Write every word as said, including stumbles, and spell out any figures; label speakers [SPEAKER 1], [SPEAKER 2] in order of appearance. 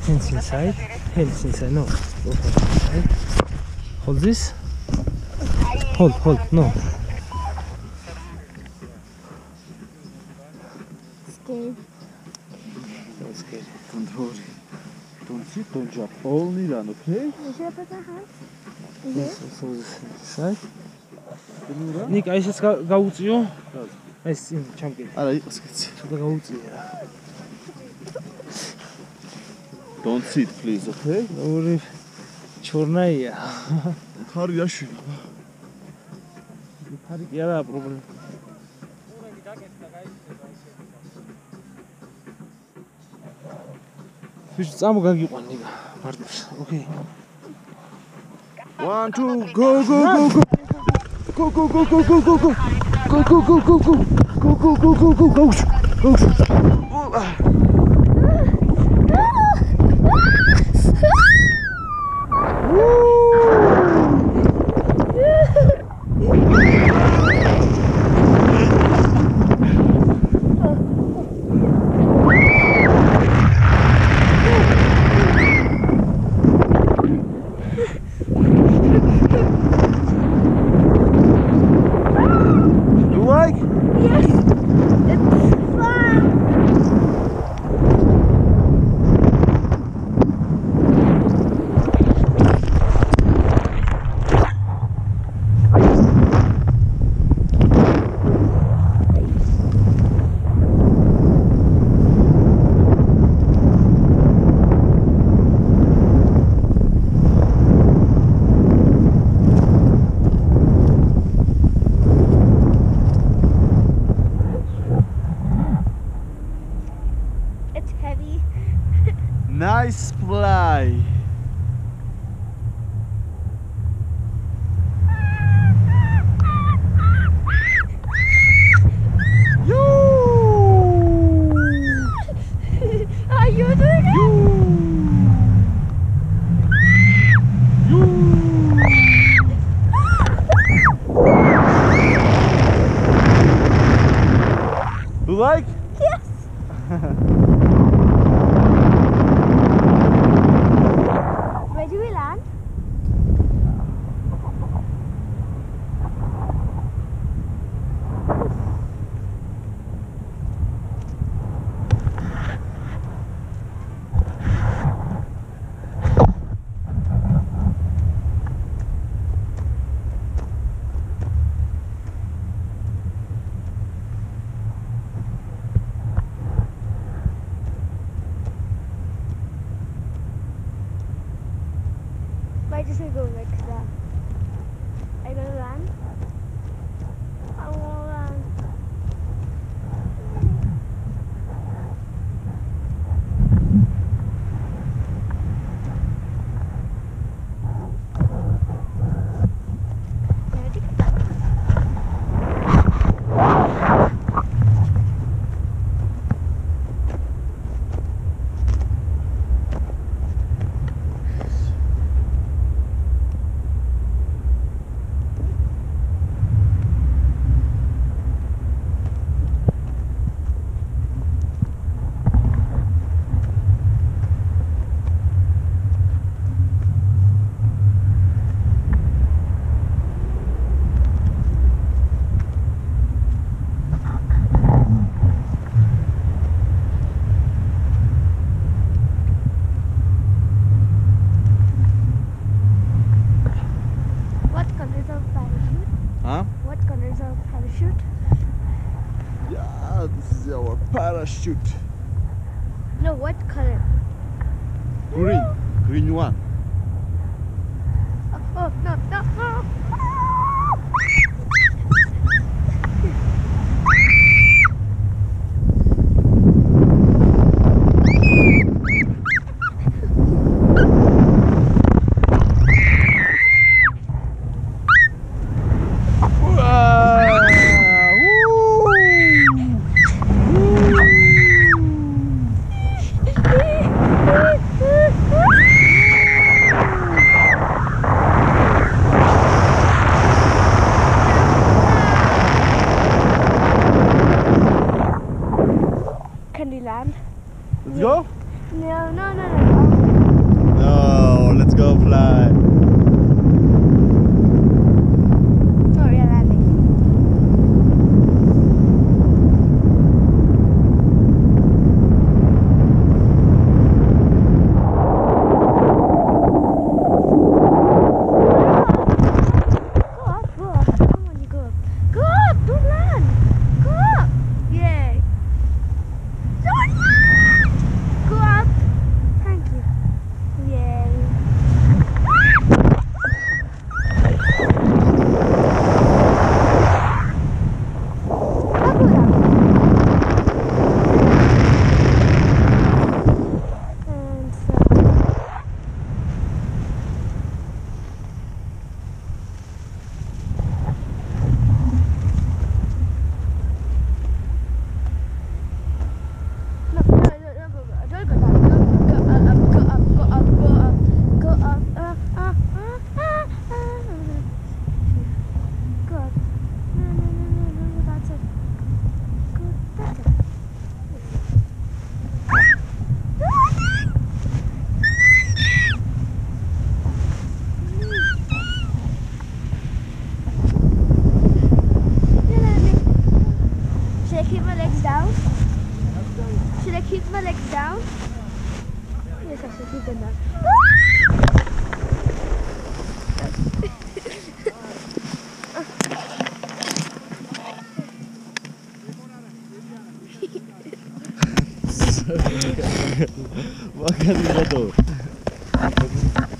[SPEAKER 1] Hands inside. Hands inside. No. Inside. Hold this. Hold, hold. No.
[SPEAKER 2] Scared.
[SPEAKER 1] Don't scare.
[SPEAKER 3] Don't worry. Don't sit, don't jump. Only run, okay?
[SPEAKER 2] Where should I put my hand?
[SPEAKER 1] Yes, also this inside.
[SPEAKER 3] Can you run?
[SPEAKER 1] Ник, а сейчас гауцио? Ай, син, чамки.
[SPEAKER 3] Ара, იყოს კაცი.
[SPEAKER 1] Что гауцио?
[SPEAKER 3] Don't sit, please, okay?
[SPEAKER 1] Ори чорная.
[SPEAKER 3] ხარი აში.
[SPEAKER 1] ხარი კი არა პრობლემა. ვიშ წამო გაგიყვან ნიკა. მარტოს. Okay.
[SPEAKER 3] One, two, go, go, go, go. Go, go, go, go, go, go, go. Go, go, go, go, go. Go, go, go, go, go, go. Go. Oh, ah. Nice fly. You.
[SPEAKER 2] Are you doing it?
[SPEAKER 3] You. You like?
[SPEAKER 2] Yes. Where do we land? Why does it go like that? Are you gonna land? I wanna land. Ready? What color is our parachute?
[SPEAKER 3] Huh?
[SPEAKER 2] What color is our parachute?
[SPEAKER 3] Yeah, this is our parachute.
[SPEAKER 2] No, what color?
[SPEAKER 3] Green. Green one.
[SPEAKER 2] Oh, oh no, no, no. Can we land?
[SPEAKER 3] Let's go.
[SPEAKER 2] No, no, no, no.
[SPEAKER 3] No, let's go fly.
[SPEAKER 2] No, we are landing. Go up, go up. Come on, you go up. Go up, don't land. Go up. Yay. Don't land. Go up. Thank you. Yay. And so No, no, no, no, go, go, don't go down. Go, go up, go up, go up, go up, go up, uh, uh, uh, uh, uh. Go up. No, no, no, no, no, no, that's it. Go, that's it. You're landing. Should I keep my legs down? Should I keep my legs down? Yes, I should keep them down.
[SPEAKER 3] Makan nila to.